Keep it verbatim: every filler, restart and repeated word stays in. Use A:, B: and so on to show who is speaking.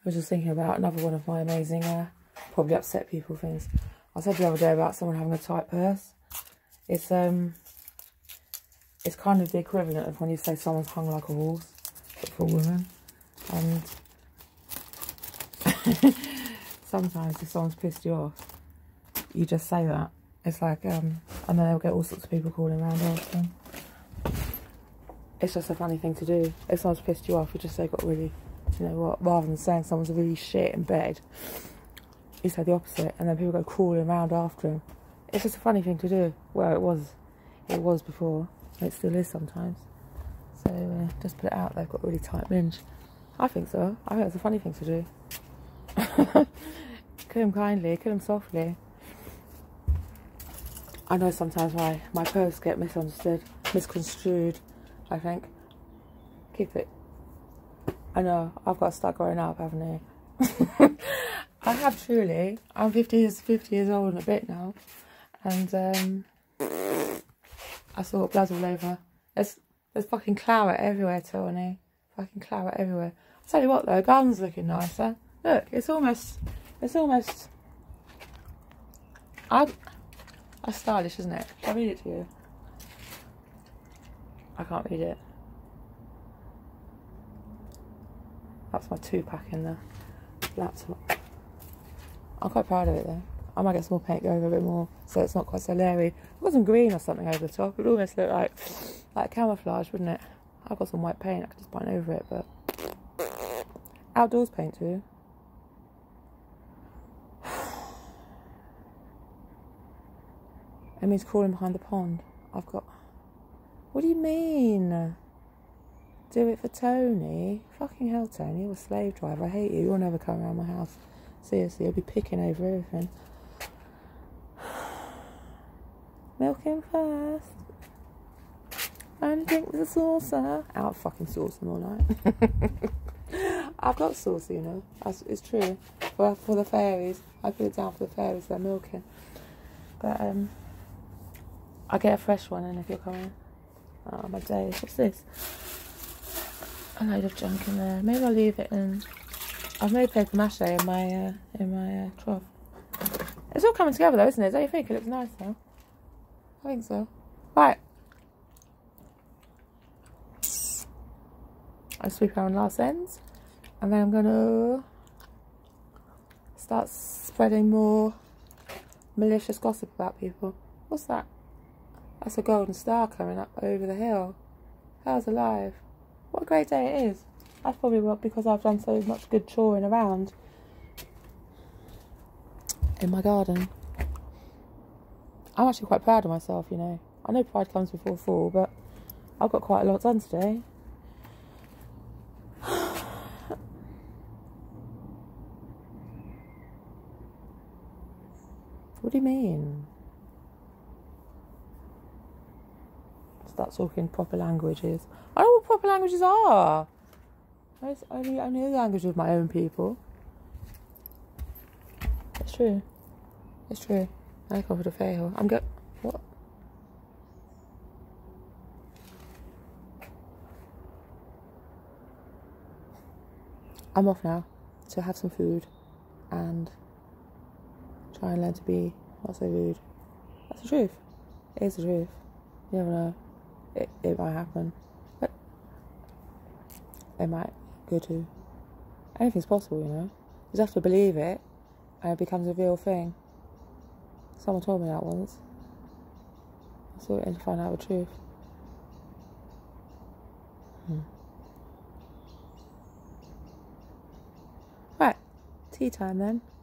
A: was just thinking about another one of my amazing, uh, probably upset people things. I said the other day about someone having a tight purse. It's um, it's kind of the equivalent of when you say someone's hung like a horse, but for a woman. And sometimes if someone's pissed you off, you just say that. It's like, um, and then they'll get all sorts of people calling around after them. It's just a funny thing to do. If someone's pissed you off, you just say, got really, you know what, rather than saying someone's really shit in bed, you say the opposite, and then people go crawling around after them. It's just a funny thing to do. Well, it was, it was before, and it still is sometimes. So uh, just put it out there, got a really tight minge. I think so. I think it's a funny thing to do. Kill him kindly, kill him softly. I know sometimes my, my posts get misunderstood, misconstrued, I think. Keep it. I know, I've got to start growing up, haven't I? I have truly. I'm fifty years, fifty years old and a bit now. And um, I saw blood all over. There's, there's fucking claret everywhere, Tony. Fucking claret everywhere. I'll tell you what though, gun's looking nicer. Look, it's almost, it's almost, I, that's stylish, isn't it? Shall I read it to you? I can't read it. That's my two pack in the laptop. I'm quite proud of it though. I might get some more paint going over a bit more so it's not quite so leery. I've got some green or something over the top. It would almost look like, like camouflage, wouldn't it? I've got some white paint, I could just paint over it, but outdoors paint too. It means crawling behind the pond. I've got... What do you mean? Do it for Tony? Fucking hell, Tony. You're a slave driver. I hate you. You'll never come around my house. Seriously, you'll be picking over everything. Milk him first. And drink the saucer. Out fucking saucer more like. I've got saucer, you know. That's, it's true. For, for the fairies. I put it down for the fairies. They're milking. But, um... I'll get a fresh one in if you're coming. Oh, my days. What's this? A load of junk in there. Maybe I'll leave it in. I've made paper mache in my uh, in my uh, trough. It's all coming together though, isn't it? Don't you think? It looks nice now. I think so. Right. I'll sweep around last ends, and then I'm gonna start spreading more malicious gossip about people. What's that? That's a golden star coming up over the hill. Hell's alive. What a great day it is. That's probably what, because I've done so much good choring around in my garden. I'm actually quite proud of myself, you know. I know pride comes before fall, but I've got quite a lot done today. What do you mean? Start talking proper languages. I know what proper languages are. It's only only the language of my own people. It's true. It's true. I come for the fail. I'm go. What? I'm off now to have some food and try and learn to be not so rude. That's the truth. It is the truth. You never know. It, it might happen, but it might go to. Anything's possible, you know. You just have to believe it, and it becomes a real thing. Someone told me that once. I saw it and to find out the truth. Hmm. Right, tea time then.